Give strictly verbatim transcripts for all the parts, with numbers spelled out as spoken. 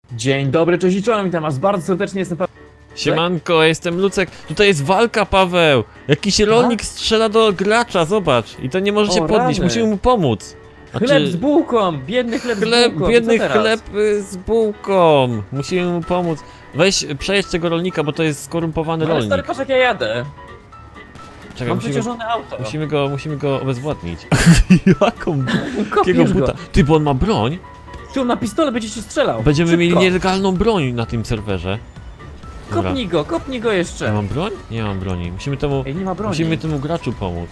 Dzień dobry, cześć i czołem, witam was bardzo serdecznie, jestem Paweł. Siemanko, jestem Lucek. Tutaj jest walka, Paweł. Jakiś rolnik strzela do gracza, zobacz. I to nie może się O, podnieść, rany. musimy mu pomóc. Znaczy, Chleb z bułką, biedny chleb, chleb, z bułką, biedny co teraz? chleb y, z bułką. Musimy mu pomóc. Weź, przejedź tego rolnika, bo to jest skorumpowany Ale rolnik. stary, patrz jak ja jadę. Czekaj, Mam musimy, przeciążone auto. musimy go, musimy go obezwładnić. Jaką, jakiego Kopiesz buta? go. Ty, bo on ma broń. Ty, on na pistole będzie ci strzelał. Będziemy Szybko. mieli nielegalną broń na tym serwerze. Dobra. Kopnij go, kopnij go Ja jeszcze. mam broń? Nie mam broni. Musimy temu, Ej, nie ma broni. musimy temu graczu pomóc.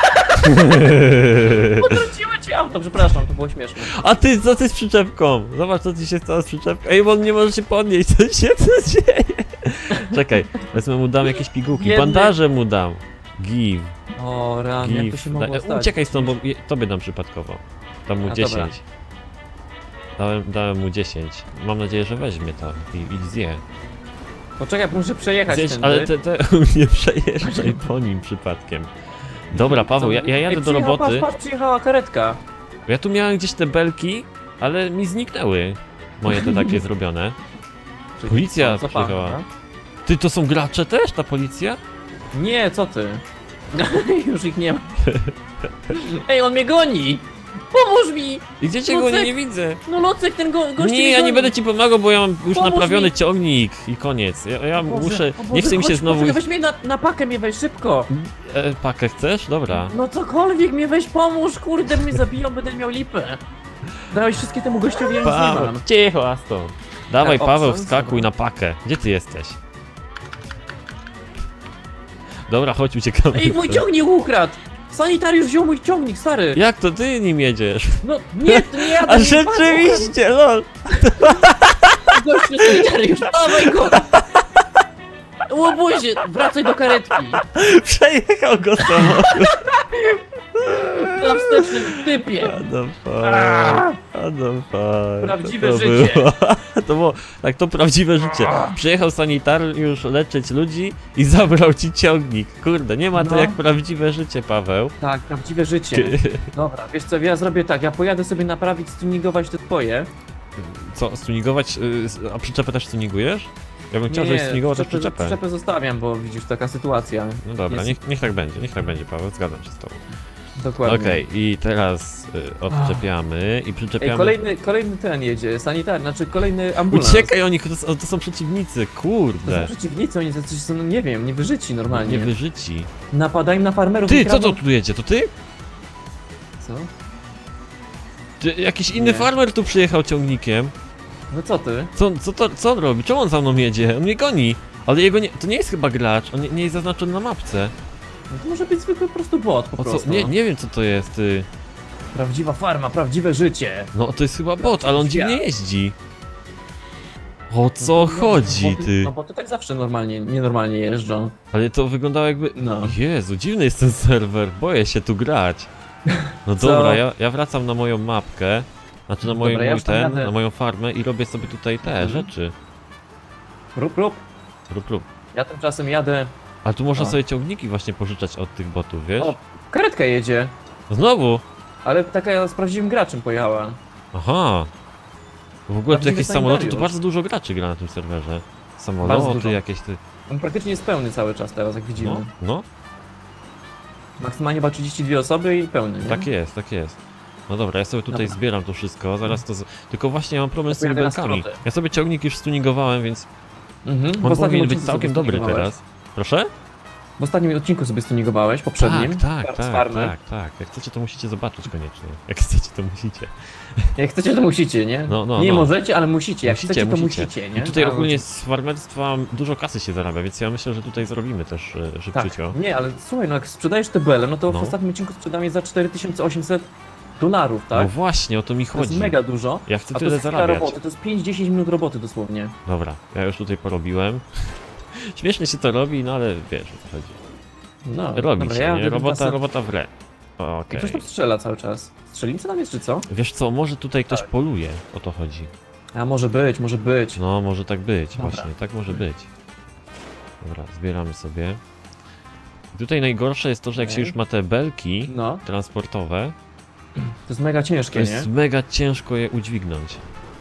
Odwróciłem ci auto, przepraszam, to było śmieszne. A ty, co ty z przyczepką? Zobacz, co ci się stało z przyczepką. Ej, bo on nie może się podnieść, co się tu dzieje? Czekaj, wezmę mu dam jakieś pigułki, Biedny. bandaże mu dam. Give, O rany, jak to give. się mogło Da, stać? uciekaj stąd, bo je, tobie dam przypadkowo. Dam mu A, dziesięć. Dałem, dałem mu dziesięć. Mam nadzieję, że weźmie to i, i zje. Poczekaj, muszę przejechać Zjedź, tędy. ale te, te nie przejeżdżaj po nim przypadkiem. Dobra, Paweł, ja, ja jadę Ej, do przyjechała, roboty. Patrz, patrz, przyjechała karetka. Ja tu miałem gdzieś te belki, ale mi zniknęły. Moje te takie zrobione. Policja Co, co przyjechała. pan, Ty, to są gracze też, ta policja? Nie, co ty? Już ich nie ma. Ej, on mnie goni! Pomóż mi! I gdzie cię go Lucek! nie, nie widzę? No Lucek, ten go, gość Nie, ja nie będę ci pomagał, bo ja mam już Pomóż naprawiony mi. ciągnik i koniec. Ja, ja muszę, nie chce mi się znowu... Poczekaj, weź mnie na, na pakę, mnie weź szybko! E, pakę chcesz? Dobra. No cokolwiek, mnie weź pomóż, kurde, mnie zabiją, będę miał lipę. Dałeś wszystkie temu gościowi, ja nic nie Paweł, mam. cicho, Aston. Dawaj, Tak, Paweł, opcją, wskakuj dobra. na pakę. Gdzie ty jesteś? Dobra, chodź, uciekamy. Ej, mój ciągnik ukradł! Sanitariusz wziął mój ciągnik, stary! Jak to ty nim jedziesz? No nie, to nie jadę, A nie rzeczywiście, lol. patrz, Gościu, sanitariusz, dawaj go! Łobuzie, wracaj do karetki! Przejechał go samochód. Na wstecznym typie! Adam Aaa! Adam fuck. Prawdziwe to życie. Było, to było, tak, to prawdziwe życie. Przyjechał sanitariusz leczyć ludzi i zabrał ci ciągnik. Kurde, nie ma to No. jak prawdziwe życie, Paweł. Tak, prawdziwe życie. Dobra, wiesz co, ja zrobię tak, ja pojadę sobie naprawić, stuningować te twoje. Co, stunigować? y, A przyczepę też stunigujesz? Ja bym chciał, żebyś stunigował też przyczepę, przyczepę. przyczepę zostawiam, bo widzisz, taka sytuacja. No dobra, Jest- niech, niech tak będzie, niech tak będzie, Paweł, zgadzam się z tobą. Dokładnie. Okej, i teraz y, odczepiamy i przyczepiamy... Ej, kolejny, kolejny ten jedzie, sanitarny, znaczy kolejny ambulans. Uciekaj, oni, to, s- to są przeciwnicy, To są kurde. przeciwnicy, oni tacy są, no nie wiem, niewyżyci normalnie. Nie wyżyci. Napadają na farmerów Ty, i co to kradną- tu jedzie? To ty? Co? Ty, jakiś inny Nie. farmer tu przyjechał ciągnikiem. No co ty? Co, co, to, co on robi? Czemu on za mną jedzie? On mnie goni. Ale jego nie, to nie jest chyba gracz, on nie, nie jest zaznaczony na mapce. No to może być zwykły po prostu bot, po O co? prostu. Nie, nie wiem co to jest, ty. Prawdziwa farma, prawdziwe życie. No to jest chyba bot, ale on Ja. dziwnie jeździ. O co chodzi, Boty- ty? No bo to tak zawsze normalnie, nienormalnie jeżdżą. Ale to wyglądało jakby... No. Jezu, dziwny jest ten serwer, boję się tu grać. No Co? dobra, ja, ja wracam na moją mapkę. Znaczy na moją, Dobra, ja mój już tam ten, jadę. na moją farmę i robię sobie tutaj te Mhm. rzeczy. Rób, rób. Rób, rób. Ja tymczasem jadę. Ale tu można O. sobie ciągniki właśnie pożyczać od tych botów, wiesz? O, karetka jedzie. Znowu! Ale taka z prawdziwym graczem pojechała. Aha! W ogóle tu Prawdziwy jakieś samoloty, tu sanitariusz. bardzo dużo graczy gra na tym serwerze. Bardzo Samoloty dużo. jakieś ty... On praktycznie jest pełny cały czas teraz, jak widzimy. No, no, Maksymalnie chyba trzydzieści dwie osoby i pełny, nie? tak jest, tak jest. No dobra, ja sobie tutaj Dobra. zbieram to wszystko, zaraz to... Z... Tylko właśnie ja mam problem z tymi Pojadę na belkami. skróty. Ja sobie ciągnik już stuningowałem, więc Mhm. W on ostatnim powinien być odcinku całkiem sobie dobry stuningowałeś. teraz. Proszę? W ostatnim odcinku sobie stuningowałeś, poprzednim. Tak, tak, z tak, farmy. tak, tak. Jak chcecie, to musicie zobaczyć koniecznie. Jak chcecie, to musicie. Jak chcecie, to musicie, nie? No, no, nie no. możecie, ale musicie. Jak Musicie, chcecie, to musicie. musicie, nie? I tutaj A, ogólnie z farmerstwa dużo kasy się zarabia, więc ja myślę, że tutaj zarobimy też e, Tak. szybciutko. Nie, ale słuchaj, no jak sprzedajesz te bele, no to No. w ostatnim odcinku sprzedam je za cztery tysiące osiemset dolarów, tak? No właśnie, o to mi To jest chodzi. mega dużo. Ja chcę A to tyle jest chwila zarabiać. roboty, to jest pięć do dziesięciu minut roboty dosłownie. Dobra, ja już tutaj porobiłem. Śmiesznie się to robi, no ale wiesz o co chodzi. No, Robi dobra, się, ja nie? jadę Robota, tymczasem- robota w re. I Okej. ktoś tam strzela cały czas. Strzelnica tam jest, czy co? Wiesz co, może tutaj ktoś Tak. poluje, o to chodzi. A może być, może być. No, może tak być, Dobra. właśnie, tak może być. Dobra, zbieramy sobie. I tutaj najgorsze jest to, że jak się Okej. już ma te belki No, transportowe, to jest mega to ciężkie, nie? jest mega ciężko je udźwignąć.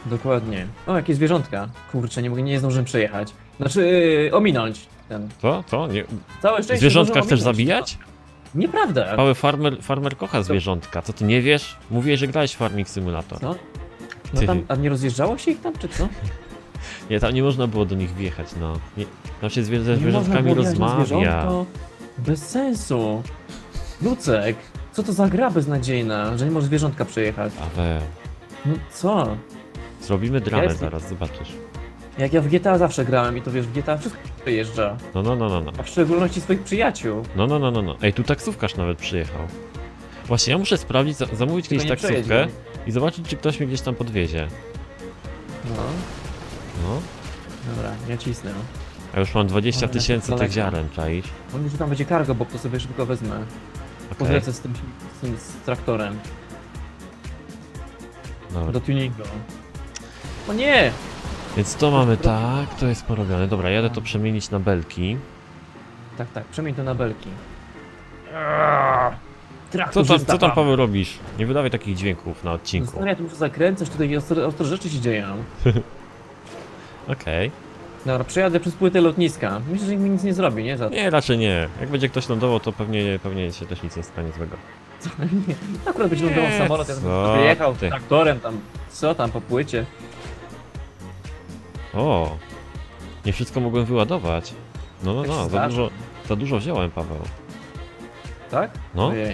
Dokładnie. O, jakieś zwierzątka. Kurczę, nie mogę, nie zdążyłem przejechać. Znaczy, yy, ominąć ten. Co? Co? Nie... Całe szczęście Zwierzątka zdążyłem chcesz ominąć. zabijać? Nieprawda. Mały farmer, farmer kocha zwierzątka. Co ty nie wiesz? Mówiłeś, że grałeś w Farming Simulator. Co? No Ty. tam, a nie rozjeżdżało się ich tam, czy co? Nie, tam nie można było do nich wjechać, no. Nie, tam się zwie, ze Nie zwierzątkami można było jechać na rozmawia. zwierzątko. Bez sensu. Lucek, co to za gra beznadziejna, że nie możesz zwierzątka przejechać? Paweł, No co? zrobimy dramę Ja jestem- zaraz, zobaczysz. Jak ja w G T A zawsze grałem i to wiesz, w G T A wszystko przejeżdża. No, no, no, no, no. A w szczególności swoich przyjaciół. No, no, no, no, no. Ej, tu taksówkarz nawet przyjechał. Właśnie, ja muszę sprawdzić, za- zamówić Tylko kiedyś nie taksówkę przejedzie. i zobaczyć, czy ktoś mnie gdzieś tam podwiezie. No, No. dobra, ja cisnę. A już mam dwadzieścia Ale tysięcy daleko. tych ziaren, czaisz? Mówię, że tam będzie cargo, bo to sobie szybko wezmę. Okej, Podlecę z tym, z tym z traktorem dobra. do tuningu. O nie! Więc to mamy tak, to jest porobione. Dobra, jadę to przemienić na belki. Tak, tak, przemień to na belki. Co Traktorzysta tam, co tam pan. Paweł robisz? Nie wydawaj takich dźwięków na odcinku. Stary, ja tu muszę zakręcać, tutaj ostre, ostre rzeczy się dzieją. Okej. Dobra, przejadę przez płytę lotniska. Myślę, że nikt mi nic nie zrobi, nie? Za to. Nie, raczej nie. Jak będzie ktoś lądował, to pewnie, pewnie się też nic nie stanie złego. Nie. Akurat będzie lądował Nie, samolot, ja co bym sobie jechał ty. traktorem tam, co tam po płycie. O! Nie wszystko mogłem wyładować. No, no, Tak się no, za zdarza. dużo, za dużo wziąłem, Paweł. Tak? No, Ojej.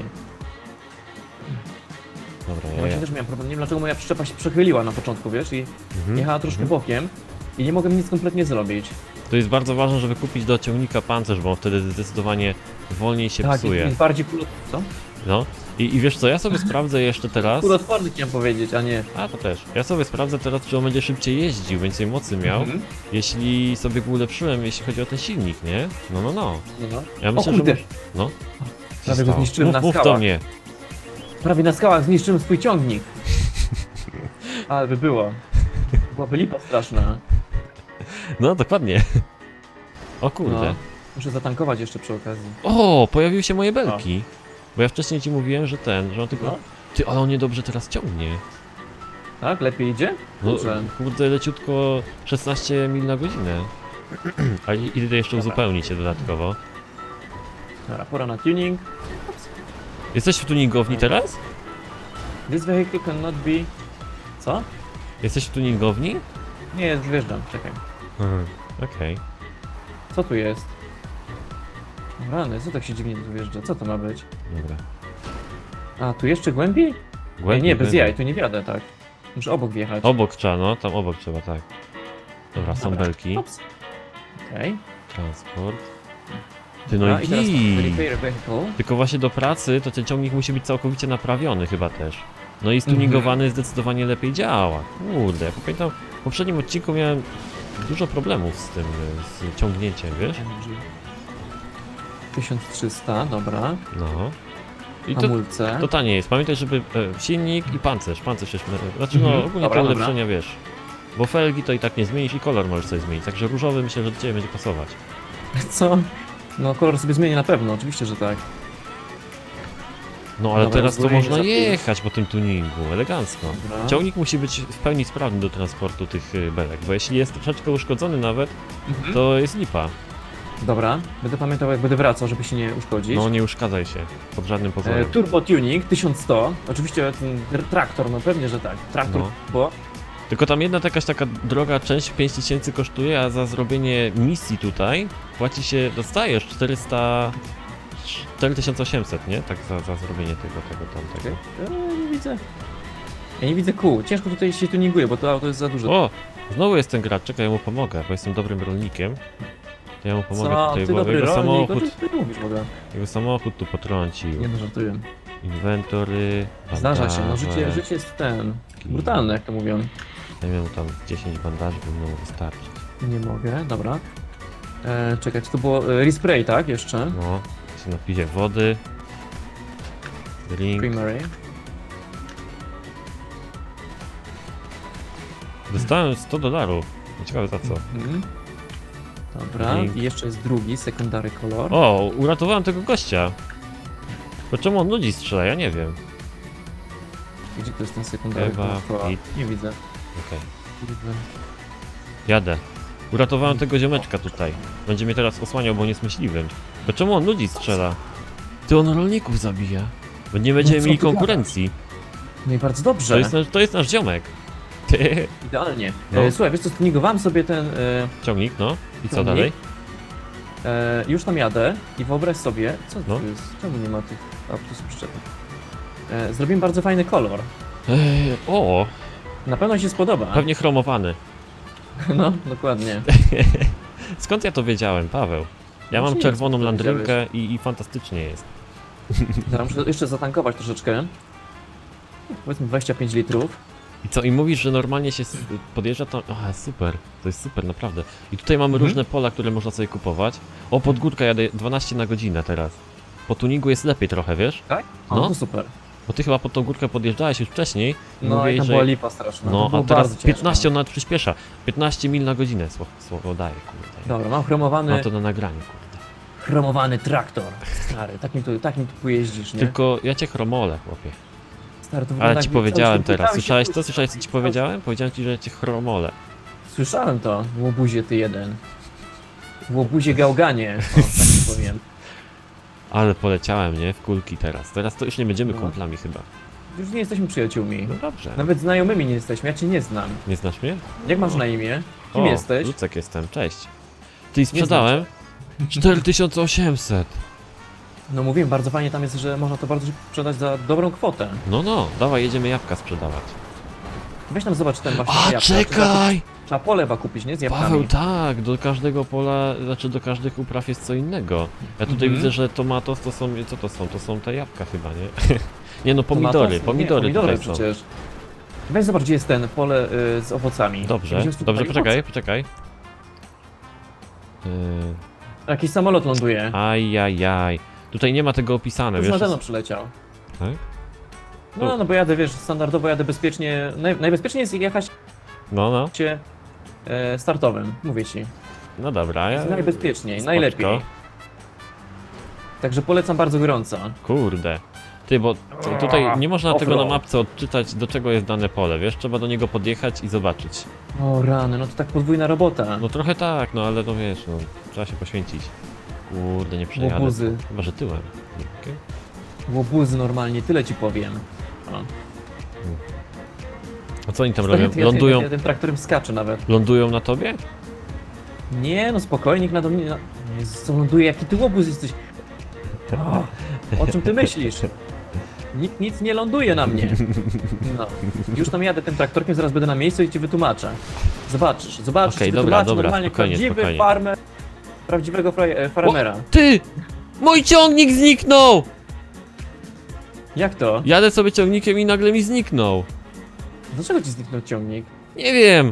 dobra, Ja ja, właśnie ja. też miałem problem, nie wiem dlaczego moja przyczepa się przechyliła na początku, wiesz, i Mhm, jechała troszkę mhm. bokiem i nie mogłem nic kompletnie zrobić. To jest bardzo ważne, żeby kupić do ciągnika pancerz, bo on wtedy zdecydowanie wolniej się Tak, psuje. jest bardziej kulot... Co? No. I, I wiesz co, ja sobie sprawdzę jeszcze teraz. Kulotworny chciałem powiedzieć, a nie... A to też. Ja sobie sprawdzę teraz, czy on będzie szybciej jeździł, więcej mocy miał. Mhm. Jeśli sobie go ulepszyłem, jeśli chodzi o ten silnik, nie? No, no, no. No, no. Ja O myślę, kurde, że. No. Prawie go Stało. zniszczyłem mów, na mów do skałach. mnie. prawie na skałach zniszczyłem swój ciągnik. Ale by było. Byłaby lipa straszna. No, dokładnie. O kurde. No. Muszę zatankować jeszcze przy okazji. O, pojawiły się moje belki. Bo ja wcześniej ci mówiłem, że ten, że on tylko. No. Ty, ale on niedobrze teraz ciągnie. Tak? Lepiej idzie? No, Dobrze. kurde, leciutko szesnaście mil na godzinę. A i- idę jeszcze Dobra. uzupełnić się dodatkowo. Dobra, pora na tuning. Jesteś w tuningowni teraz? This vehicle cannot be... Co? Jesteś w tuningowni? Nie, zjeżdżam, czekaj. Mhm. Okej. Co tu jest? Rany, co tak się dziwnie tu wjeżdża? Co to ma być? Dobra. A, tu jeszcze głębiej? Głębiej, nie, nie, bez głębiej. jaj, tu nie wiadę, tak. Muszę obok wjechać. Obok trzeba, no, tam obok trzeba, tak. Dobra, są Dobra. belki. Ups. Okej. Transport. Ty, no Dobra, i i teraz git. repair vehicle. Tylko właśnie do pracy to ten ciągnik musi być całkowicie naprawiony chyba też. No i Mhm. stuningowany zdecydowanie lepiej działa. Kurde, ja pamiętam, w poprzednim odcinku miałem dużo problemów z tym, z ciągnięciem, wiesz? tysiąc trzysta, dobra. No. I to, Hamulce. to tanie jest. Pamiętaj, żeby e, silnik i pancerz, pancerz jeszcze, znaczy no Mhm. ogólnie Dobra, te dobra. ulepszenia, wiesz. Bo felgi to i tak nie zmienisz i kolor możesz sobie zmienić, także różowy myślę, że do ciebie będzie pasować. Co? No kolor sobie zmienię na pewno, oczywiście, że tak. No ale Dobra, teraz to rozwojenie można żartujesz. jechać po tym tuningu, elegancko. Dobra. Ciągnik musi być w pełni sprawny do transportu tych y, belek, bo jeśli jest troszeczkę uszkodzony nawet, Mhm. to jest lipa. Dobra, będę pamiętał jak będę wracał, żeby się nie uszkodzić. No nie uszkadzaj się, pod żadnym e, pozorem. turbo tuning tysiąc sto. Oczywiście ten r- traktor, no pewnie, że tak. Traktor No. turbo. Tylko tam jedna jakaś taka droga część pięć tysięcy kosztuje, a za zrobienie misji tutaj płaci się, dostajesz czterysta... cztery tysiące osiemset, nie? Tak za, za zrobienie tego, tego, tamtego. E, nie widzę. Ja nie widzę kół. Ciężko tutaj się tuninguje, bo to auto jest za duże. O! Znowu jest ten gracz, czekaj, ja mu pomogę, bo jestem dobrym rolnikiem. To ja mu pomogę Co? tutaj, Ty bo dobry jego rolnik, o samochód, czym ty mówisz w ogóle? jego samochód tu potrącił. Nie no, żartuję. Inwentory, Zdarza się, no życie, bandaże. życie jest ten... brutalne, jak to mówią. Ja miałem tam dziesięć bandaży, by mógł wystarczyć. Nie mogę, dobra. E, czekaj, czy to było e, respray, tak? Jeszcze? No, się napiję wody. Drink. Creamery. Dostałem sto dolarów. Ciekawe za co. Mhm. Dobra, Drink. i jeszcze jest drugi, secondary color. O, uratowałem tego gościa. To czemu on ludzi strzela? Ja nie wiem. Gdzie to jest ten secondary Ewa, color? hit. Nie widzę. Okej. Jadę. Uratowałem tego ziomeczka tutaj. Będzie mnie teraz osłaniał, bo on jest myśliwym. To czemu on ludzi strzela? Ty, on rolników zabija. Bo nie będziemy No co mieli ty konkurencji. No i bardzo dobrze. To jest, nasz- to jest nasz ziomek. Ty. Idealnie. No. E, słuchaj, wiesz co, stuningowałem sobie ten... E, Ciągnik, no. I co Ciągnik? dalej? e, już tam jadę i wyobraź sobie... Co No. to jest? Czemu nie ma tych... A, to są przyczepy. E, zrobiłem bardzo fajny kolor. Ej, o, Na pewno się spodoba. pewnie chromowany. No, dokładnie. Skąd ja to wiedziałem, Paweł? Ja No mam nie, czerwoną co ty landrynkę i, i fantastycznie jest. Zaraz muszę jeszcze zatankować troszeczkę. Powiedzmy dwadzieścia pięć litrów. I co, i mówisz, że normalnie się s- podjeżdża tam... Aha, super, to jest super, naprawdę. I tutaj mamy Mhm. różne pola, które można sobie kupować. O, pod górkę jadę dwanaście na godzinę teraz. Po tuningu jest lepiej trochę, wiesz? Tak? O, No. to super. Bo ty chyba pod tą górkę podjeżdżałeś już wcześniej. i No i mówiłeś, tam że... była lipa straszna. No, to było a teraz bardzo ciężko. piętnaście on nawet przyspiesza. piętnaście mil na godzinę, słowo, słowo daje, kurde. Dobra, mam chromowany, Mam to na nagraniu, kurde. chromowany traktor. Stary, tak mi tu, tak mi tu pojeździsz, nie? Tylko ja cię chromolę, chłopie. Stary, to wygląda Ale jak ci cały powiedziałem świat teraz. pytałem się, Słyszałeś to? kurczę, Słyszałeś co ci cały- powiedziałem? Powiedziałem ci, że cię chromolę. Słyszałem to, łobuzie ty jeden. Łobuzie gałganie, o, tak ci powiem. Ale poleciałem, nie? W kulki teraz. Teraz to już nie będziemy No. kumplami chyba. Już nie jesteśmy przyjaciółmi. No dobrze. Nawet znajomymi nie jesteśmy, ja cię nie znam. Nie znasz mnie? Jak masz na imię? Kim O, jesteś? Lucek jestem, cześć. Ty sprzedałem? cztery tysiące osiemset. No mówiłem, bardzo fajnie tam jest, że można to bardzo szybko sprzedać za dobrą kwotę. No no, dawaj, jedziemy jabłka sprzedawać. Weź tam zobacz ten właśnie A, jabłka. czekaj! Trzeba pole chyba kupić, nie? Z jabłkami. Paweł, tak, do każdego pola, znaczy do każdych upraw jest co innego. Ja tutaj Mhm. widzę, że tomatos to są, co to są? To są te jabłka chyba, nie? Nie no, Tomatos? pomidory, Nie, pomidory pomidory tutaj są. przecież. Weź zobacz, gdzie jest ten pole y, z owocami. Dobrze, Weźmiesz tu dobrze, tutaj poczekaj, owoce. poczekaj. Yy, Jakiś samolot ląduje. ajajaj. Tutaj nie ma tego opisane, Już wiesz? nade mną przyleciał. Tak? No, no bo jadę, wiesz, standardowo jadę bezpiecznie. Naj, najbezpieczniej jest jechać No, no, się e, startowym, mówię ci. no dobra. Ja... Jest najbezpieczniej, Spoczko. najlepiej. Także polecam bardzo gorąco. Kurde. Ty, bo t- tutaj nie można tego na Offroad. mapce odczytać, do czego jest dane pole, wiesz? Trzeba do niego podjechać i zobaczyć. O rany, no to tak podwójna robota. No trochę tak, no ale no wiesz, no trzeba się poświęcić. Kurde, nie przejadę. Łobuzy. Chyba, że tyłem. Okay. Łobuzy normalnie, tyle ci powiem. O. A co oni tam Stary, robią? ja- ja- Lądują, Ja tym traktorem skaczę nawet. lądują na tobie? Nie, no spokojnie, na mnie. Na... Jezus, co ląduje, jaki ty łobuz jesteś. O, o czym ty myślisz? Nikt nic nie ląduje na mnie. No. Już tam jadę tym traktorkiem, zaraz będę na miejscu i ci wytłumaczę. Zobaczysz, zobaczysz, Okej, ci dobra, wytłumaczę dobra, normalnie spokojnie, prawdziwy spokojnie. farmer, prawdziwego fraj, e, farmera. Ty! Mój ciągnik zniknął! Jak to? Jadę sobie ciągnikiem i nagle mi zniknął. Dlaczego ci zniknął ciągnik? Nie wiem.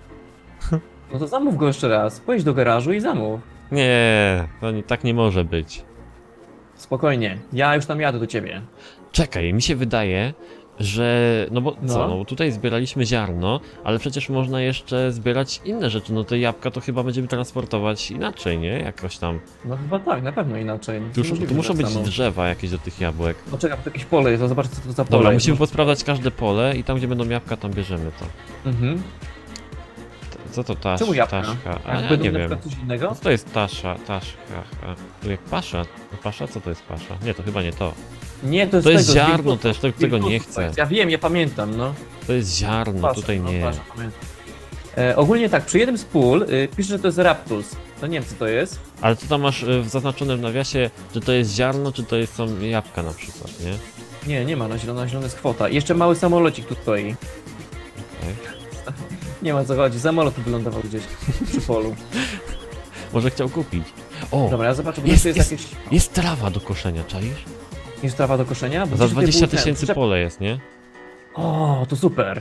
No to zamów go jeszcze raz, pojedź do garażu i zamów. Nie, to nie, tak nie może być. Spokojnie, ja już tam jadę do ciebie. Czekaj, mi się wydaje, że... No bo No. co, no tutaj zbieraliśmy ziarno, ale przecież można jeszcze zbierać inne rzeczy. No te jabłka to chyba będziemy transportować inaczej, nie? Jakoś tam. No chyba tak, na pewno inaczej. Tu, już, Możliwe, tu muszą że być samą. drzewa jakieś do tych jabłek. No czekaj, bo to jakieś pole jest, to zobacz co to za pole Dobra, jest. musimy posprawdzać każde pole i tam gdzie będą jabłka, tam bierzemy to. Mhm. T- Co to tasz, Czemu jabłka? taszka? A Jak ja będą nie na wiem. przykład coś innego? No co to jest tasza, taszka? a, Tu jak pasza? No pasza? Co to jest pasza? Nie, to chyba nie to. Nie, to jest To jest tego, z ziarno Wilkutu. też, to- tego nie Wilkutu to chcę. jest. Ja wiem, ja pamiętam, no. To jest ziarno, Pasza, tutaj no, nie. pasza, pamiętam. E, ogólnie tak, przy jednym z pól y, pisze, że to jest Raptus. To nie wiem co to jest. Ale co tam masz y, zaznaczone w nawiasie, czy to jest ziarno, czy to jest, są jabłka na przykład, nie? Nie, nie ma na zielono, na zielono jest kwota. I jeszcze mały samolocik tu stoi. Okej. Nie ma co chodzi, samolot tu wylądował gdzieś przy polu. Może chciał kupić. O, Dobra, ja zobaczę, bo Jest, jest, jest. jest jakieś... jest trawa do koszenia, czaisz? Jest trawa do koszenia? Bo Za gdzieś tutaj dwadzieścia był ten tysięcy przyczep- pole jest, nie? O, to super.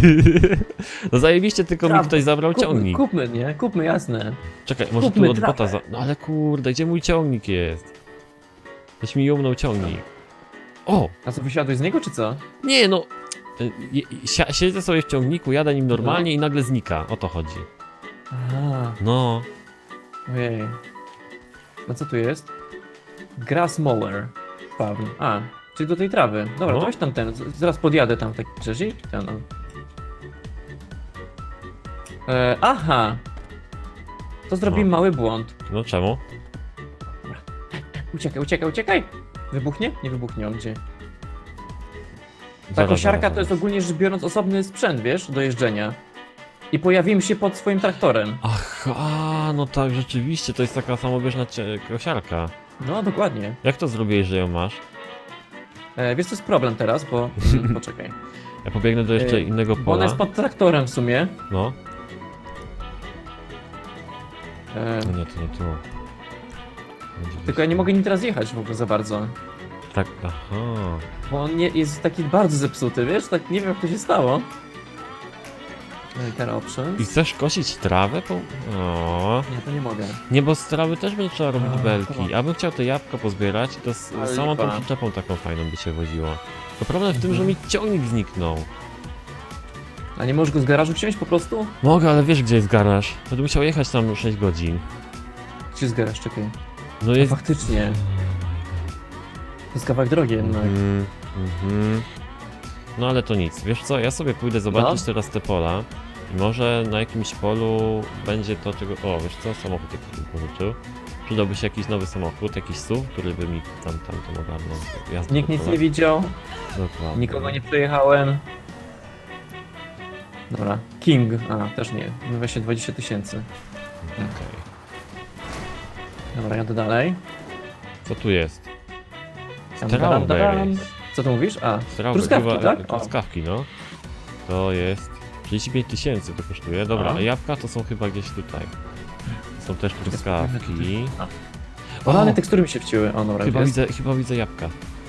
No zajebiście, tylko mi Trawa. ktoś zabrał Kupmy, ciągnik. kupmy, nie? Kupmy, jasne. Czekaj, może kupmy tu od bota trawę. za... No ale kurde, gdzie mój ciągnik jest? Ktoś mi jągnął ciągnik. O! A co, wysiadłeś z niego, czy co? Nie no! y, je- si- Siedzę sobie w ciągniku, jadę nim normalnie i nagle znika. O to chodzi. Aha, No. ojej. No co tu jest? Grass mower. Farm. A, czyli do tej trawy. Dobra, No. to weź tam ten, z- zaraz podjadę tam w takim rzeczy. Ten, no. E, aha. To zrobimy No. mały błąd. No czemu? Uciekaj, uciekaj, uciekaj! Wybuchnie? Nie wybuchnie, on gdzie? Ta Zaraz, kosiarka zaraz, to jest zaraz. ogólnie rzecz biorąc osobny sprzęt, wiesz, do jeżdżenia. I pojawimy się pod swoim traktorem. Ach, a, no tak, rzeczywiście, to jest taka samobieżna cie- kosiarka. No, dokładnie. Jak to zrobiłeś, że ją masz? E, wiesz, to jest problem teraz, bo... Mm, poczekaj. Ja pobiegnę do jeszcze Ej, innego Bo ona pola. jest pod traktorem w sumie. No. E, No nie, to nie tu. Będzie tylko ja nie mogę nim teraz jechać w ogóle za bardzo. Tak, aha. Bo on nie, jest taki bardzo zepsuty, wiesz? Tak nie wiem, jak to się stało. Car options. I chcesz kosić trawę? Po... O. Nie, to nie mogę. Nie, bo z trawy też będzie trzeba robić A, belki. dobra. Ja bym chciał te jabłka pozbierać, to z Ale samą tą lipa. przyczepą taką fajną by się woziło. To problem w tym, Mhm. że mi ciągnik zniknął. A nie możesz go z garażu wziąć po prostu? Mogę, ale wiesz gdzie jest garaż? To bym musiał jechać tam sześć godzin. Gdzie jest garaż? Czekaj. No A jest... faktycznie. To jest kawałek drogi jednak. Mhm, mhm. No ale to nic. Wiesz co, ja sobie pójdę zobaczyć No. teraz te pola. I może na jakimś polu będzie to czego... O, wiesz co, samochód jakiś bym pożyczył. Przydałby się jakiś nowy samochód, jakiś S U V, który by mi tam, tam, tam ogarnął jazdę Nikt po nic polach. nie widział, Dokładnie. nikogo nie przejechałem. Dobra. King. A, też nie. No właśnie dwadzieścia tysięcy. Okej. Dobra, jadę dalej. Co tu jest? Tam, daram, daram. Strawberries. Co tu mówisz? A, Strawberry, truskawki, chyba- tak? O. Truskawki, no. To jest trzydzieści pięć tysięcy to kosztuje. Dobra, A. a jabłka to są chyba gdzieś tutaj. Są też truskawki. O, ale tekstury mi się wcięły. O, dobra, Chyba jest. widzę, chyba widzę jabłka.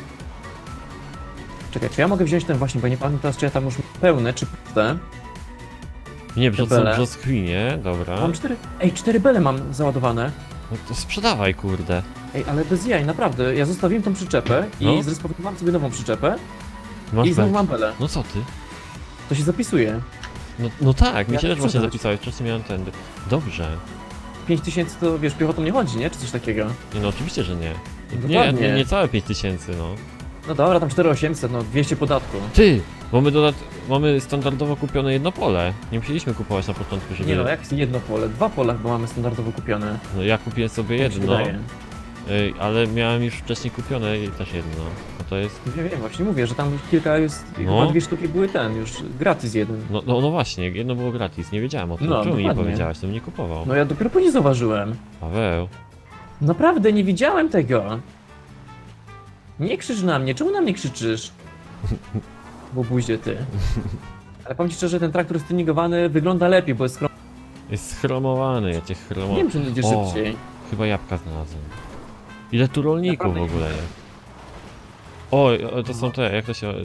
Czekaj, czy ja mogę wziąć ten właśnie, bo nie pamiętam teraz, czy ja tam już pełne, czy puste. Nie, brzo- są bele. brzoskwinie, dobra. Mam cztery... Ej, cztery bele mam załadowane. No to sprzedawaj, kurde. Ej, ale bez jaj, naprawdę. Ja zostawiłem tą przyczepę i No. zrespawowałem sobie nową przyczepę Masz i znowu belki. mam belę. No co ty? To się zapisuje. No, no tak, mi Ja się chcę też właśnie sprzedać. zapisałeś, wcześniej miałem tędy. Dobrze. pięć tysięcy to, wiesz, piechotą nie chodzi, nie? Czy coś takiego. Nie no, oczywiście, że nie. Nie, Dokładnie. nie, nie całe pięć tysięcy, no. No dobra, tam cztery tysiące osiemset, no dwieście podatku. Ty! Mamy dodat... mamy standardowo kupione jedno pole. Nie musieliśmy kupować na początku, żeby... Nie no, jak jedno pole? Dwa pola chyba mamy standardowo kupione. No ja kupiłem sobie Tak mi się jedno, wydaje. Ej, ale miałem już wcześniej kupione i też jedno. No to jest... Nie wiem, właśnie mówię, że tam kilka jest, No. chyba dwie sztuki były ten, już gratis jeden. No, no, no właśnie, jedno było gratis, nie wiedziałem o tym. No, Czemu mi nie dokładnie. powiedziałeś, to bym nie kupował. No ja dopiero później zauważyłem. Paweł. Naprawdę, nie widziałem tego. Nie krzycz na mnie, czemu na mnie krzyczysz? Bo buździe ty. Ale powiem ci szczerze, ten traktor stynigowany wygląda lepiej, bo jest chrom... Jest schromowany, ja cię Nie chromowałem. wiem, czy on idzie O. szybciej. Chyba jabłka znalazłem. Ile tu rolników Naprawdę w ogóle jest? Oj, o, to są te, jak to się...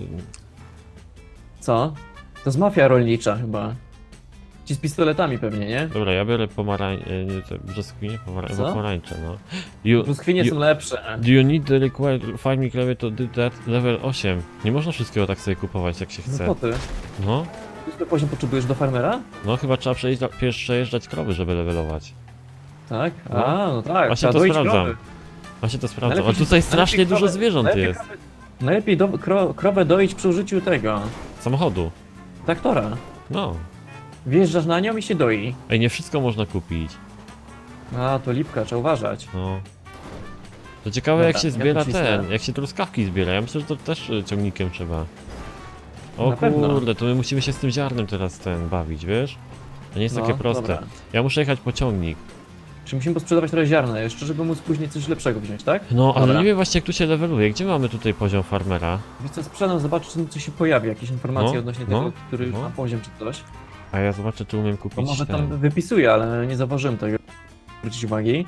Co? To jest mafia rolnicza chyba. Ci z pistoletami pewnie, nie? Dobra, ja biorę pomarań... e, nie, te brzoskwinie? Pomara... Co? pomarańcze, no. You, Brzoskwinie you, są lepsze. do you need the required farming level to do that level osiem? Nie można wszystkiego tak sobie kupować jak się No chce. po ty. No, Który poziom potrzebujesz do farmera? no chyba trzeba przejeżdża, pierw przejeżdżać krowy, żeby levelować. Tak? No. A, no tak. Właśnie trzeba to doić sprawdzam. krowy. Właśnie to sprawdzam. A Najlepiej- tutaj strasznie najlepiej dużo krowę- zwierząt najlepiej jest. krowy- Najlepiej do, kro, krowę doić przy użyciu tego. Samochodu. Traktora. No. Wjeżdżasz na nią i się doi. Ej, nie wszystko można kupić. A, to lipka, trzeba uważać. No. To ciekawe Dobra, jak się ja zbiera tu cisnę. ten, jak się truskawki zbiera. Ja myślę, że to też y, ciągnikiem trzeba. O Na pewno. kurde, to my musimy się z tym ziarnem teraz ten bawić, wiesz? To nie jest No, takie proste. dobra. Ja muszę jechać po ciągnik. Czy musimy posprzedawać trochę ziarna jeszcze, żeby móc później coś lepszego wziąć, tak? No, ale Dobra. nie wiem właśnie jak tu się leveluje. Gdzie mamy tutaj poziom farmera? Wiesz co, sprzedam, zobaczę, czy coś się pojawi, jakieś informacje No, odnośnie no, tego, który już no. ma poziom czy coś. A ja zobaczę, czy umiem To kupić może ten. tam wypisuje, ale nie zauważyłem tego. Zwrócić uwagi.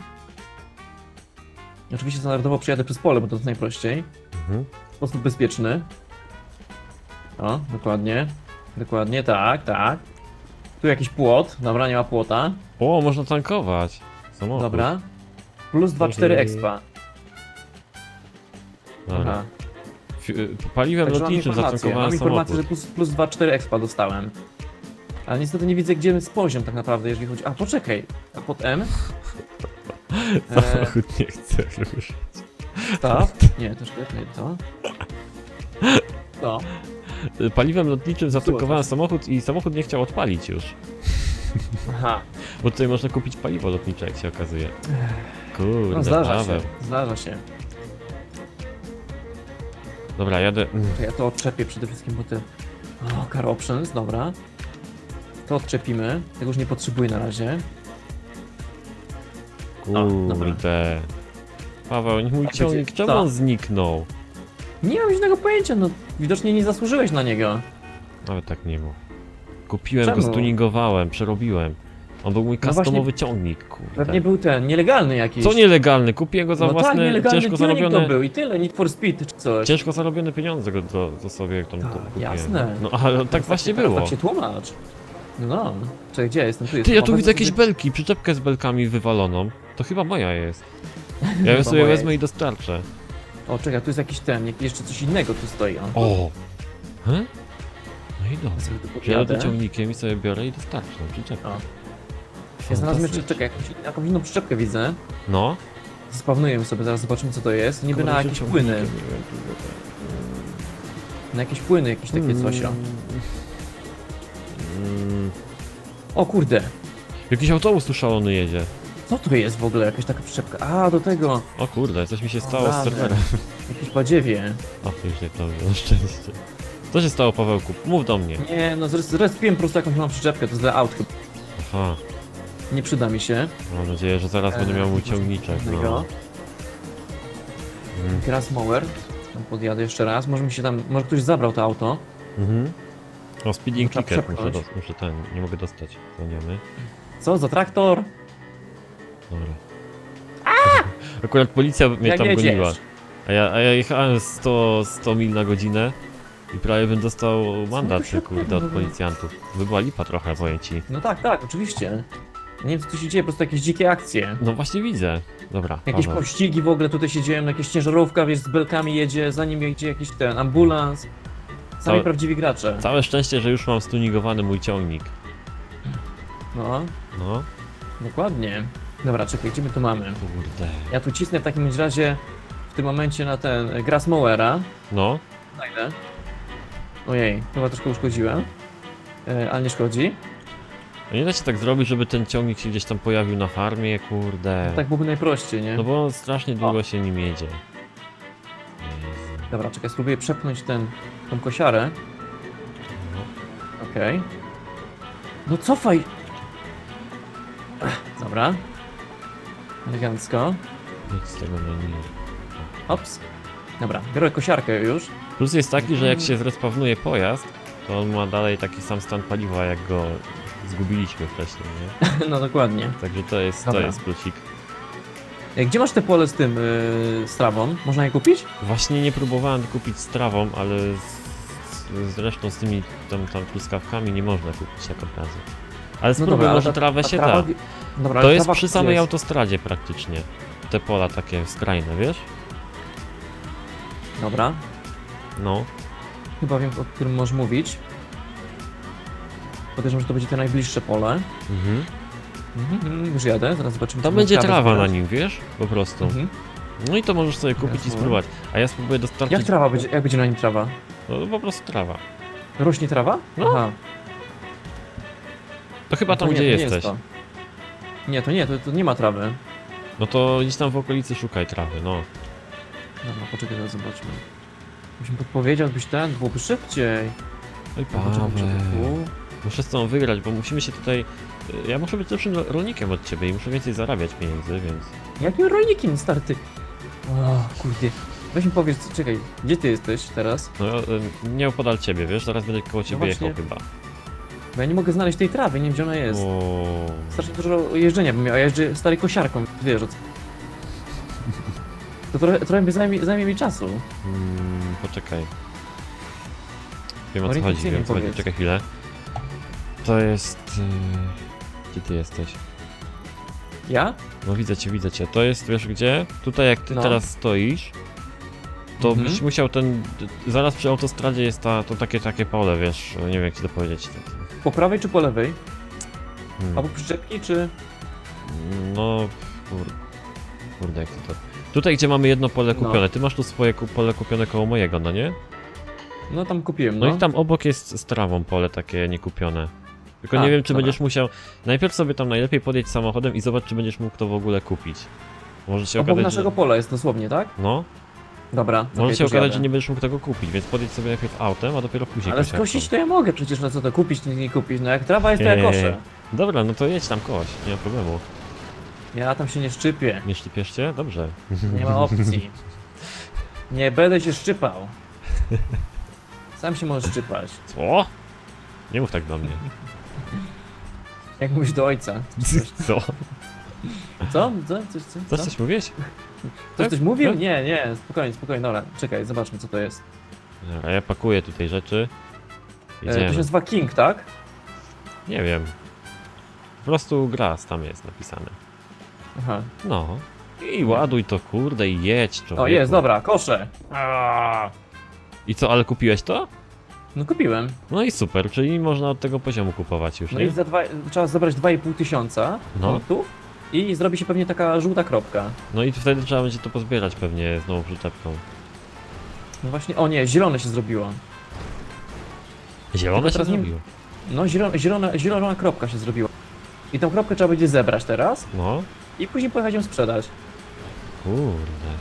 Oczywiście standardowo przejadę przez pole, bo to jest najprościej. Mhm. W sposób bezpieczny. O, dokładnie. Dokładnie, tak, tak. Tu jakiś płot. Dobra, nie ma płota. O, można tankować. Samochód. Dobra. Plus dwa cztery Mhm. expa. Dobra. Aha. Fi- y, Paliwem Także mam lotniczym informację, zatankowałem mam informację, że samochód. plus, plus dwa cztery expa dostałem. Ale niestety nie widzę, gdzie jest poziom tak naprawdę, jeżeli chodzi... A, poczekaj. A pod M? E, Samochód nie chce ruszyć. staw? Nie, to szkoda, nie to. To. Y, Paliwem lotniczym zatankowałem samochód i samochód nie chciał odpalić już. Aha. Bo tutaj można kupić paliwo lotnicze, jak się okazuje. Kurde, No zdarza Paweł. się, zdarza się. Dobra, jadę. Mm. To ja to odczepię przede wszystkim, bo te... O, car options, dobra. To odczepimy, tego już nie potrzebuję na razie. O, dobra. Kurde. Paweł, nie mój A ciągnik, będzie- czemu co? on zniknął? Nie mam żadnego pojęcia, no widocznie nie zasłużyłeś na niego. Nawet tak nie mów. Kupiłem Czemu? go, stuningowałem, przerobiłem. On był mój No właśnie- customowy ciągnik, kurde. Pewnie był ten, nielegalny jakiś. Co nielegalny? Kupiłem go za No tak, własne, nielegalny ciężko tuning to zarobione... był i tyle, Need for Speed czy coś. Ciężko zarobione pieniądze go to, to sobie tam to Tak, kupiłem. jasne. No ale tak właśnie teraz było. Tak się tłumacz. No, no. Czekaj, gdzie jestem? Tu Ty, jestem. ja tu O, widzę wezmę jakieś sobie- belki, przyczepkę z belkami wywaloną. To chyba moja jest. Ja ją Chyba sobie moja wezmę i dostarczę. O, czekaj, tu jest jakiś ten, jak- jeszcze coś innego tu stoi. O, O! He? No i ja dobrze. sobie tu Jadę podjadę. ciągnikiem i sobie biorę i dostarczę przyczepkę. O. Ja znalazłem jeszcze, Fantastycznie. czekaj, jakąś, jakąś inną przyczepkę widzę. No. Spawnuję sobie, zaraz zobaczymy co to jest. Niby na Kurde, jakieś ciągnikiem, płyny. nie wiem, tu go Na jakieś płyny, jakieś tak. takie coś. O. Mm. O kurde, Jakiś autobus tu szalony jedzie. co to jest w ogóle? Jakaś taka przyczepka. A, do tego. O kurde, coś mi się O, stało z rany. serwerem. Jakieś badziewie. O, już nie to, na szczęście. Co się stało, Pawełku? Mów do mnie. Nie, no zres- zrespiłem po prostu jakąś mam przyczepkę, to jest dla aut chyba. Aha, Nie przyda mi się. mam nadzieję, że zaraz będę miał mój Eee, ciągniczek. Tego. No. Mm. Grass mower. Tam podjadę jeszcze raz. Może mi się tam, może ktoś zabrał to auto. Mhm. O, speeding Trzeba clicker muszę, przepchnąć. dos- muszę ten, nie mogę dostać. Dzwoniamy. Co za traktor? Dobra. Akurat policja mnie Jak tam jedziesz? goniła. A ja, a ja jechałem sto, sto mil na godzinę i prawie bym dostał mandat, tu się kurde, od odbywa? policjantów. By była lipa trochę, powiem ci. No tak, tak, oczywiście. Nie wiem co tu się dzieje, po prostu jakieś dzikie akcje. No właśnie widzę. Dobra, Jakieś Paweł. pościgi w ogóle tutaj się dzieją, jakieś ciężarówka, wiesz, z belkami jedzie, za nim jedzie jakiś ten ambulans. Sami Całe- prawdziwi gracze. Całe szczęście, że już mam stuningowany mój ciągnik. No, No, dokładnie. Dobra, czekaj, gdzie my tu mamy? kurde. Ja tu cisnę w takim razie w tym momencie na ten e, Grass Mowera. No, Na ile? Ojej, chyba troszkę uszkodziłem. E, ale nie szkodzi. a nie da się tak zrobić, żeby ten ciągnik się gdzieś tam pojawił na farmie, kurde. Tak byłoby najprościej, nie? No bo on strasznie długo się nim jedzie. Jezu. Dobra, czekaj, spróbuję przepchnąć ten, tą kosiarę. Okej. No cofaj! Ech, dobra. Elegancko. Nic z tego menu. Ops. Dobra, biorę kosiarkę już. Plus jest taki, że jak się zrespawnuje pojazd, to on ma dalej taki sam stan paliwa, jak go zgubiliśmy wcześniej, nie? No dokładnie. Także to jest, to Dobra. jest plusik. E, Gdzie masz te pole z tym, yy, z trawą? Można je kupić? Właśnie nie próbowałem kupić z trawą, ale z, z, zresztą z tymi tam, tam truskawkami nie można kupić tak od razu. Ale spróbuj, ale może ta- trawę ta się trawa- da. Dobra, To ale jest trawa przy gdzie samej jest? autostradzie praktycznie. Te pola takie skrajne, wiesz? Dobra. No. Chyba wiem, o którym możesz mówić. Podejrzewam, że to będzie to najbliższe pole. Mhm. Mhm, już jadę, zaraz zobaczymy. Tam czy będzie mam trawę trawa na zbierać. nim, wiesz? Po prostu. Mhm. No i to możesz sobie kupić i Jasne. spróbować. A ja spróbuję dostarczyć... Jak trawa będzie, jak będzie na nim trawa? No po prostu trawa. Rośnie trawa? No. Aha. To chyba No tam, to gdzie nie, to nie jesteś. jest to. Nie, to nie, to, to nie ma trawy. No to gdzieś tam w okolicy szukaj trawy, no. Dobra, poczekaj, zaraz zobaczmy. Byś mi podpowiedział, byś ten, byłoby szybciej. Oj, Poczekaj, Paweł. poczekaj, tu. Muszę z tą wygrać, bo musimy się tutaj... Ja muszę być lepszym rolnikiem od ciebie i muszę więcej zarabiać pieniędzy, więc... Jakim rolnikiem, stary, ty? O, kurde. Weź mi powiedz, czekaj, gdzie ty jesteś teraz? No, e, nie opodal ciebie, wiesz? Zaraz będę koło ciebie właśnie. jechał chyba. Bo ja nie mogę znaleźć tej trawy, nie wiem gdzie ona jest. O... Strasznie dużo jeżdżenia bym miał, a ja jeżdżę starej kosiarką, wiesz o co. To trochę, trochę mi zajmie, zajmie mi czasu. Mm, poczekaj. Wiem o co Orientacyjnie chodzi, wiem o co chodzi. powiedz. Czekaj chwilę. To jest... Yy... Gdzie ty jesteś? Ja? No widzę cię, widzę cię. To jest, wiesz gdzie? Tutaj jak ty No. teraz stoisz, to Mhm. byś musiał ten... Zaraz przy autostradzie jest ta, to takie, takie pole, wiesz, nie wiem jak ci to powiedzieć. Po prawej czy po lewej? Hmm. Albo przyczepki, czy... No... Kur... Kurde, jak to... Tutaj gdzie mamy jedno pole No. kupione, ty masz tu swoje ku- pole kupione koło mojego, no nie? No tam kupiłem, No, no. i tam obok jest z trawą pole takie niekupione. Tylko A, nie wiem, czy dobra. będziesz musiał... Najpierw sobie tam najlepiej podjedź samochodem i zobacz, czy będziesz mógł to w ogóle kupić. Może się Obok okazać, naszego że... pola jest dosłownie, tak? No, Dobra. może okej, się to okazać, jadę. że nie będziesz mógł tego kupić, więc podjedź sobie najpierw autem, a dopiero później Ale kosiarką. skosić to ja mogę przecież, no co to kupić, nie, nie kupić. No jak trawa jest, to ja Eee. koszę. Dobra, no to jedź tam koś, nie ma problemu. Ja tam się nie szczypię. Nie szczypiesz się? Dobrze. Nie ma opcji. Nie będę się szczypał. Sam się możesz szczypać. Co? Nie mów tak do mnie. Jak mówisz do ojca. Co? Co? Co? Coś, co? Coś co? coś mówiłeś? Ktoś coś mówił? Tak? Nie, nie, spokojnie, spokojnie, dobra, czekaj, zobaczmy co to jest. A ja pakuję tutaj rzeczy. E, to się Jedziemy. nazywa King, tak? Nie wiem. Po prostu Grass tam jest napisane. Aha. No. I ładuj to kurde i jedź, człowieku. O, jest, dobra, koszę. Aaaa. I co, ale kupiłeś to? No kupiłem. No i super, czyli można od tego poziomu kupować już, No nie? i za dwa, trzeba zebrać dwa i pół tysiąca No. punktów i zrobi się pewnie taka żółta kropka. No i wtedy trzeba będzie to pozbierać pewnie z nową przyczepką. No właśnie, o nie, zielone się zrobiło. Zielone się teraz nie- zrobiło. No, zielona, zielona, zielona kropka się zrobiła. I tą kropkę trzeba będzie zebrać teraz No, i później pojechać ją sprzedać. kurde.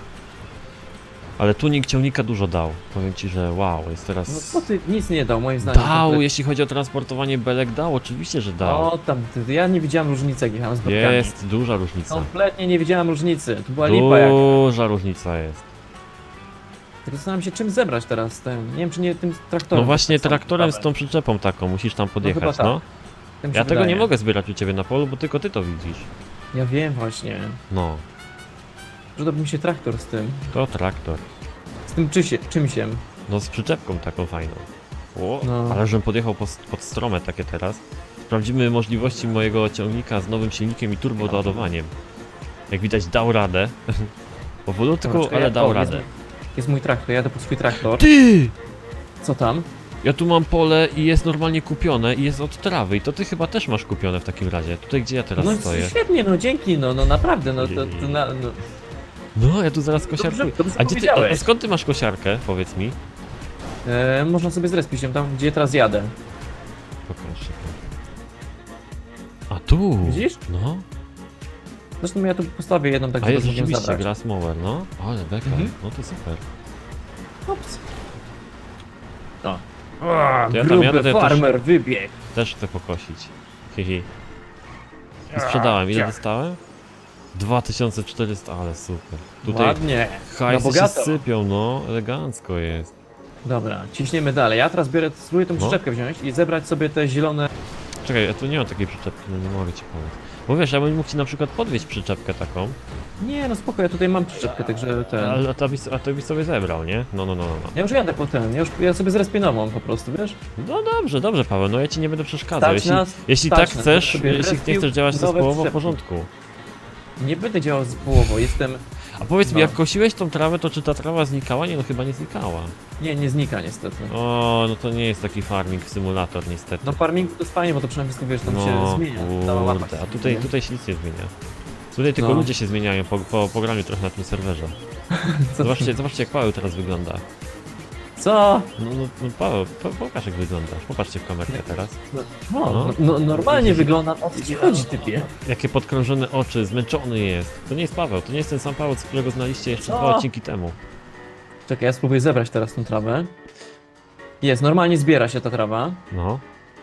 Ale tunik ciągnika dużo dał. Powiem ci, że wow, jest No teraz... co ty, nic nie dał moim zdaniem. Dał, kompletnie. jeśli chodzi o transportowanie belek, dał, oczywiście, że dał. O tam, ty, ja nie widziałem różnicy jak jechałem z belkami. Jest duża różnica. Kompletnie nie widziałem różnicy, to była lipa jak. Duża różnica jest. Tak zastanawiam się czym zebrać teraz ten, nie wiem czy nie tym traktorem. No właśnie tak samo traktorem z sprawę. tą przyczepą taką, musisz tam podjechać, chyba tak. no. Tak mi się Ja tego wydaje. nie mogę zbierać u ciebie na polu, bo tylko ty to widzisz. Ja wiem właśnie, No, przydałby mi się traktor z tym, to traktor. z tym czysie, czymsiem. No z przyczepką taką fajną. O, No. ale żebym podjechał pod, pod stromę takie teraz. Sprawdzimy możliwości mojego ciągnika z nowym silnikiem i turbodoładowaniem. Jak widać dał radę. Powolutku, Dobra, czekaj, ale ja- dał o, jest radę. mój- Jest mój traktor, jadę pod swój traktor. Ty! Co tam? Ja tu mam pole i jest normalnie kupione i jest od trawy i to ty chyba też masz kupione w takim razie. Tutaj gdzie ja teraz No stoję. świetnie, no dzięki, no, no naprawdę, no to, to na, no. No, ja tu zaraz kosiarkuję. Dobrze, dobrze A gdzie ty, powiedziałeś. a skąd ty masz kosiarkę? Powiedz mi. E, można sobie zrespić ją tam, gdzie ja teraz jadę. Pokaż. A tu! Widzisz? No. Zresztą ja tu postawię jedną tak, A żeby jest mogłem rzeczywiście zabrać. Grass Mower, no. Ale beka, Mhm. no to super. Ops. O. To ja tam Gruby jadę, to ja też- farmer wybiegł. Też chcę pokosić. Hihi. I sprzedałem. Ile dostałem? dwa tysiące czterysta, ale super. Tutaj Ładnie. hajsy Na się bogato. sypią, no. Elegancko jest. Dobra, ciśniemy dalej. Ja teraz biorę, spróbuję tą No. przyczepkę wziąć i zebrać sobie te zielone... Czekaj, ja tu nie mam takiej przyczepki, no nie mogę ci pomóc. Bo wiesz, ja bym mógł ci na przykład podwieźć przyczepkę taką, Nie, no spoko, ja tutaj mam przyczepkę, także ten... ale a to byś, a to byś sobie zebrał, nie? No, no, no, no. Ja już jadę po ten, ja, już, ja sobie zrespię nową po prostu, wiesz? No dobrze, dobrze Paweł, no ja ci nie będę przeszkadzał. Stać Jeśli, nas, jeśli stać tak nas, chcesz, żeby jeśli nie respił chcesz działać nowe zespołowo, w przyczepki. porządku. Nie będę działał z połową, jestem... A powiedz mi, No. jak kosiłeś tą trawę, to czy ta trawa znikała? Nie, no chyba nie znikała. Nie, nie znika niestety. O, no to nie jest taki farming symulator niestety. No farming to jest fajnie, bo to przynajmniej wszystko, wiesz, tam No, się zmienia. Cała mapa kurde, się a tutaj, zmienia. tutaj się nic nie zmienia. Tutaj tylko No. ludzie się zmieniają po, po pograniu trochę na tym serwerze. Co? Zobaczcie, zobaczcie jak Paweł teraz wygląda. Co? No, no, no Paweł, po, pokaż jak wyglądasz. Popatrzcie w kamerkę teraz. No, No. no, no, normalnie wygląda, o co ci chodzi, typie? Jakie podkrążone oczy, zmęczony jest. To nie jest Paweł, to nie jest ten sam Paweł, z którego znaliście jeszcze Co? dwa odcinki temu. Czekaj, ja spróbuję zebrać teraz tą trawę. Jest, normalnie zbiera się ta trawa. No.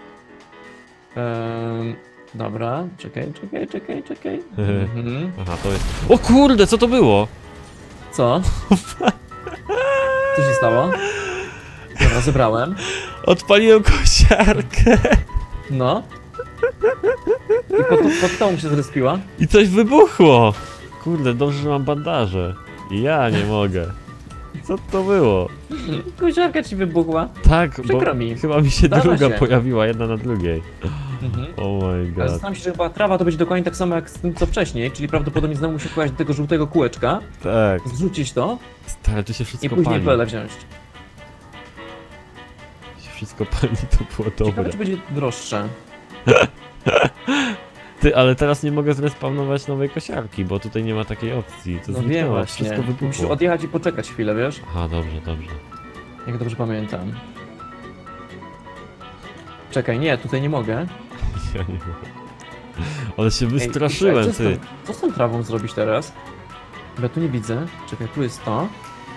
Ehm, dobra, czekaj, czekaj, czekaj, czekaj. Mhm. Aha, to jest... O kurde, co to było? Co? Co się stało? Dobra, zebrałem. Odpaliłem kosiarkę No. I pod, pod tą się zrespiła. i coś wybuchło. Kurde, dobrze, że mam bandaże. Ja nie mogę. Co to było? Koziarka ci wybuchła. Tak, bo Przykro mi. chyba mi się Zdarza druga się. pojawiła, jedna na drugiej. Mhm. Oh my Ale god. zastanawiam się, że chyba trawa to będzie dokładnie tak samo jak z tym co wcześniej, czyli prawdopodobnie znowu musi kłaść do tego żółtego kółeczka, Tak. zrzucić to Stary, tu się i wszystko później pali. belę wziąć. Się wszystko pali, to było Ciekawe, dobre. czy będzie droższe. Ty, ale teraz nie mogę zrespawnować nowej kosiarki, bo tutaj nie ma takiej opcji. To No wiem zniknęło, właśnie. wszystko Musisz wybuchło. odjechać i poczekać chwilę, wiesz? Aha, dobrze, dobrze. Jak dobrze pamiętam. Czekaj, nie, tutaj nie mogę. Ja nie mogę. Ale się Ej, wystraszyłem, co z tą- ty. Co z tą trawą zrobić teraz? Bo ja tu nie widzę. Czekaj, tu jest to.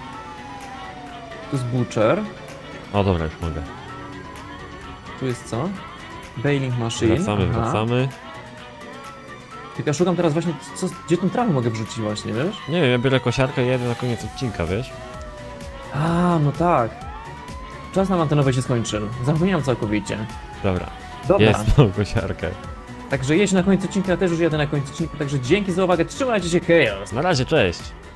Tu jest butcher. O, dobra, już mogę. Tu jest co? Baling machine. Wracamy, Aha. wracamy. Tylko ja szukam teraz właśnie, co, gdzie tą trawę mogę wrzucić właśnie, wiesz? Nie wiem, ja biorę kosiarkę i jadę na koniec odcinka, wiesz? A, no tak. Czas nam antenowy się skończył. Zapomniałem całkowicie. Dobra, Dobra. jest tą kosiarkę. Także jedź na koniec odcinka, ja też już jadę na koniec odcinka, także dzięki za uwagę, trzymajcie się, chaos! Na razie, cześć!